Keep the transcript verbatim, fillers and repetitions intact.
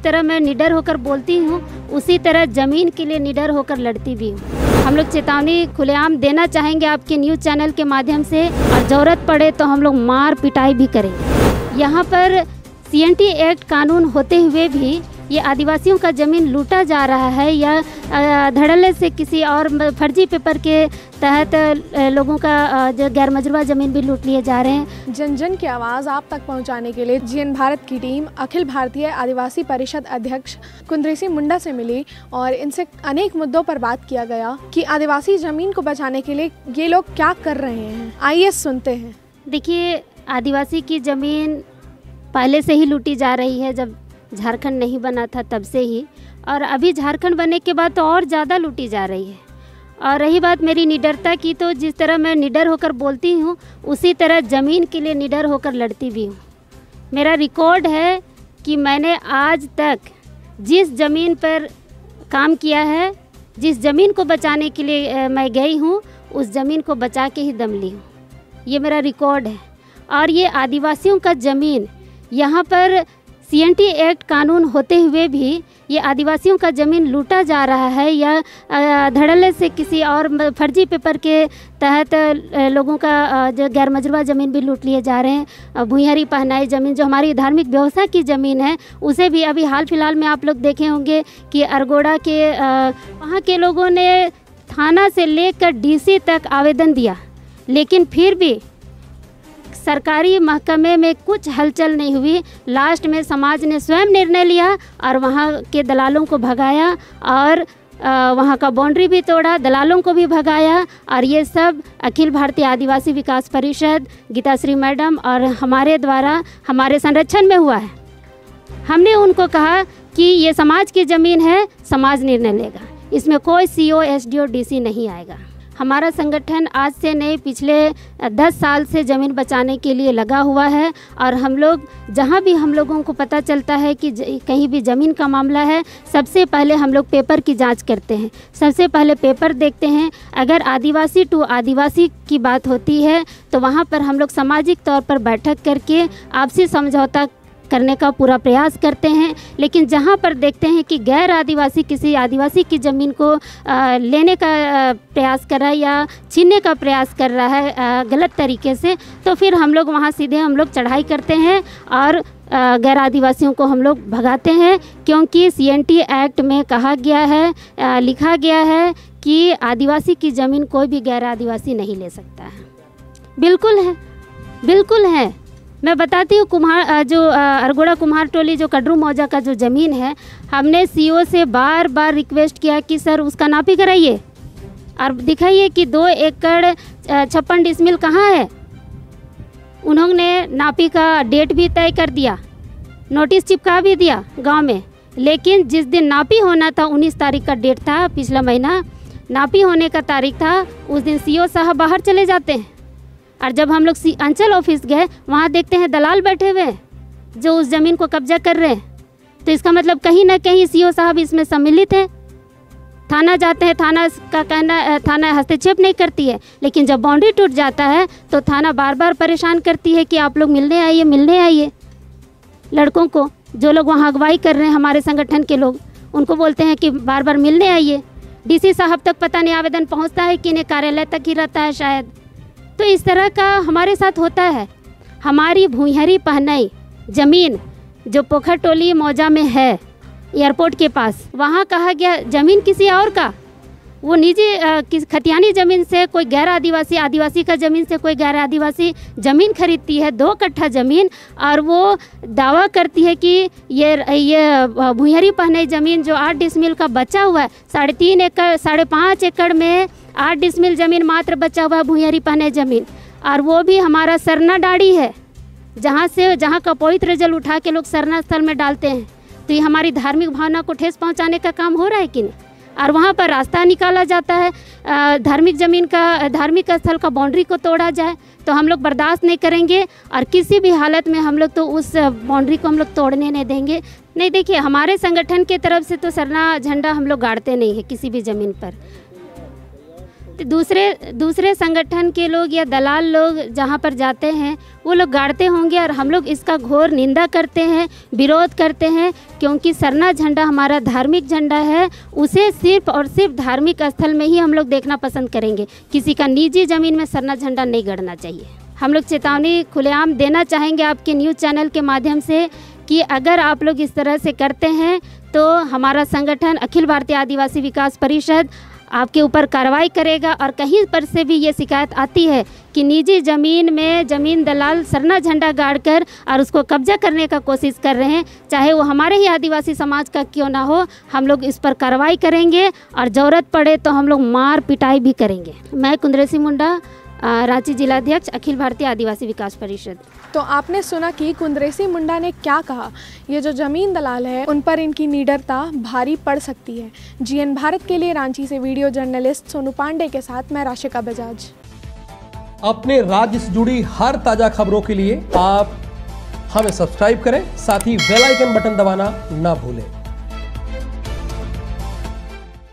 तरह मैं निडर होकर बोलती हूँ, उसी तरह ज़मीन के लिए निडर होकर लड़ती भी हूँ। हम लोग चेतावनी खुलेआम देना चाहेंगे आपके न्यूज़ चैनल के माध्यम से, और ज़रूरत पड़े तो हम लोग मार पिटाई भी करेंगे। यहाँ पर सी एन टी एक्ट कानून होते हुए भी ये आदिवासियों का ज़मीन लूटा जा रहा है, या धड़ल्ले से किसी और फर्जी पेपर के तहत लोगों का जो गैर मजरूबा ज़मीन भी लूट लिए जा रहे हैं। जन जन की आवाज़ आप तक पहुंचाने के लिए जी एन भारत की टीम अखिल भारतीय आदिवासी परिषद अध्यक्ष कुंद्रेसी मुंडा से मिली और इनसे अनेक मुद्दों पर बात किया गया कि आदिवासी ज़मीन को बचाने के लिए ये लोग क्या कर रहे हैं। आइए सुनते हैं। देखिए, आदिवासी की ज़मीन पहले से ही लूटी जा रही है, जब झारखंड नहीं बना था तब से ही, और अभी झारखंड बनने के बाद तो और ज़्यादा लूटी जा रही है। और रही बात मेरी निडरता की, तो जिस तरह मैं निडर होकर बोलती हूँ, उसी तरह ज़मीन के लिए निडर होकर लड़ती भी हूँ। मेरा रिकॉर्ड है कि मैंने आज तक जिस ज़मीन पर काम किया है, जिस ज़मीन को बचाने के लिए मैं गई हूँ, उस ज़मीन को बचा के ही दम ली हूँ। ये मेरा रिकॉर्ड है। और ये आदिवासियों का ज़मीन, यहाँ पर सी एन टी एक्ट कानून होते हुए भी ये आदिवासियों का ज़मीन लूटा जा रहा है, या धड़ल्ले से किसी और फर्जी पेपर के तहत लोगों का जो गैर मजरूबा ज़मीन भी लूट लिए जा रहे हैं। भुइयारी पहनाई ज़मीन जो हमारी धार्मिक व्यवस्था की ज़मीन है, उसे भी अभी हाल फिलहाल में आप लोग देखे होंगे कि अरगोड़ा के वहाँ के लोगों ने थाना से लेकर डी सी तक आवेदन दिया, लेकिन फिर भी सरकारी महकमे में कुछ हलचल नहीं हुई। लास्ट में समाज ने स्वयं निर्णय लिया और वहाँ के दलालों को भगाया, और वहाँ का बाउंड्री भी तोड़ा, दलालों को भी भगाया। और ये सब अखिल भारतीय आदिवासी विकास परिषद, गीताश्री मैडम और हमारे द्वारा हमारे संरक्षण में हुआ है। हमने उनको कहा कि ये समाज की ज़मीन है, समाज निर्णय लेगा, इसमें कोई C O, S D O, D C नहीं आएगा। हमारा संगठन आज से नहीं, पिछले दस साल से ज़मीन बचाने के लिए लगा हुआ है। और हम लोग जहाँ भी हम लोगों को पता चलता है कि कहीं भी ज़मीन का मामला है, सबसे पहले हम लोग पेपर की जांच करते हैं। सबसे पहले पेपर देखते हैं। अगर आदिवासी टू आदिवासी की बात होती है तो वहाँ पर हम लोग सामाजिक तौर पर बैठक करके आपसी समझौता करने का पूरा प्रयास करते हैं। लेकिन जहाँ पर देखते हैं कि गैर आदिवासी किसी आदिवासी की ज़मीन को आ, लेने का आ, प्रयास कर रहा है या छीनने का प्रयास कर रहा है आ, गलत तरीके से, तो फिर हम लोग वहाँ सीधे हम लोग चढ़ाई करते हैं और गैर आदिवासियों को हम लोग भगाते हैं। क्योंकि सी एन टी एक्ट में कहा गया है, आ, लिखा गया है कि आदिवासी की ज़मीन कोई भी गैर आदिवासी नहीं ले सकता है। बिल्कुल है, बिल्कुल है। मैं बताती हूँ, कुम्हार जो अरगोड़ा कुम्हार टोली जो कड्रू मौजा का जो ज़मीन है, हमने सी ओ से बार बार रिक्वेस्ट किया कि सर उसका नापी कराइए और दिखाइए कि दो एकड़ छप्पन डिसमिल कहाँ है। उन्होंने नापी का डेट भी तय कर दिया, नोटिस चिपका भी दिया गांव में। लेकिन जिस दिन नापी होना था, उन्नीस तारीख का डेट था, पिछला महीना नापी होने का तारीख था, उस दिन सी ओ साहब बाहर चले जाते हैं। और जब हम लोग अंचल ऑफिस गए, वहाँ देखते हैं दलाल बैठे हुए जो उस ज़मीन को कब्जा कर रहे हैं। तो इसका मतलब कहीं ना कहीं सी ओ साहब इसमें सम्मिलित है। थाना जाते हैं, थाना का कहना, थाना हस्तक्षेप नहीं करती है, लेकिन जब बाउंड्री टूट जाता है तो थाना बार बार परेशान करती है कि आप लोग मिलने आइए, मिलने आइए। लड़कों को, जो लोग वहाँ अगुवाई कर रहे हैं हमारे संगठन के लोग, उनको बोलते हैं कि बार बार मिलने आइए। डी सी साहब तक पता नहीं आवेदन पहुँचता है कि नहीं, कार्यालय तक ही रहता है शायद। तो इस तरह का हमारे साथ होता है। हमारी भुइयारी पहनाई ज़मीन जो पोखर टोली मौजा में है, एयरपोर्ट के पास, वहाँ कहा गया ज़मीन किसी और का, वो निजी किस खतियानी ज़मीन से कोई गैर आदिवासी, आदिवासी का ज़मीन से कोई गैर आदिवासी ज़मीन खरीदती है, दो कट्ठा ज़मीन, और वो दावा करती है कि ये ये भुइयारी पहनाई ज़मीन जो आठ डिसमिल का बचा हुआ है, साढ़े तीन एकड़ साढ़े पाँच एकड़ में आठ डिसमिल ज़मीन मात्र बचा हुआ है भुइयारी पहनाई ज़मीन। और वो भी हमारा सरना डाड़ी है, जहाँ से जहाँ का पवित्र जल उठा के लोग सरना स्थल में डालते हैं। तो ये हमारी धार्मिक भावना को ठेस पहुँचाने का काम हो रहा है कि नहीं। और वहाँ पर रास्ता निकाला जाता है, धार्मिक ज़मीन का, धार्मिक स्थल का बाउंड्री को तोड़ा जाए, तो हम लोग बर्दाश्त नहीं करेंगे। और किसी भी हालत में हम लोग तो उस बाउंड्री को हम लोग तोड़ने नहीं देंगे। नहीं, देखिए, हमारे संगठन की तरफ से तो सरना झंडा हम लोग गाड़ते नहीं है किसी भी ज़मीन पर। दूसरे दूसरे संगठन के लोग या दलाल लोग जहाँ पर जाते हैं वो लोग गाड़ते होंगे, और हम लोग इसका घोर निंदा करते हैं, विरोध करते हैं, क्योंकि सरना झंडा हमारा धार्मिक झंडा है। उसे सिर्फ और सिर्फ धार्मिक स्थल में ही हम लोग देखना पसंद करेंगे। किसी का निजी ज़मीन में सरना झंडा नहीं गड़ना चाहिए। हम लोग चेतावनी खुलेआम देना चाहेंगे आपके न्यूज़ चैनल के माध्यम से कि अगर आप लोग इस तरह से करते हैं तो हमारा संगठन अखिल भारतीय आदिवासी विकास परिषद आपके ऊपर कार्रवाई करेगा। और कहीं पर से भी ये शिकायत आती है कि निजी ज़मीन में ज़मीन दलाल सरना झंडा गाड़कर और उसको कब्जा करने का कोशिश कर रहे हैं, चाहे वो हमारे ही आदिवासी समाज का क्यों ना हो, हम लोग इस पर कार्रवाई करेंगे और ज़रूरत पड़े तो हम लोग मार पिटाई भी करेंगे। मैं कुंद्रेसी मुंडा, रांची जिलाध्यक्ष अखिल भारतीय आदिवासी विकास परिषद। तो आपने सुना कि कुंद्रेसी मुंडा ने क्या कहा। ये जो ज़मीन दलाल है उन पर इनकी निडरता भारी पड़ सकती है। जीएन भारत के लिए रांची से वीडियो जर्नलिस्ट सोनू पांडे के साथ मैं राशिका बजाज। अपने राज्य से जुड़ी हर ताजा खबरों के लिए आप हमें सब्सक्राइब करें, साथ ही बेल आइकन बटन दबाना ना भूलें।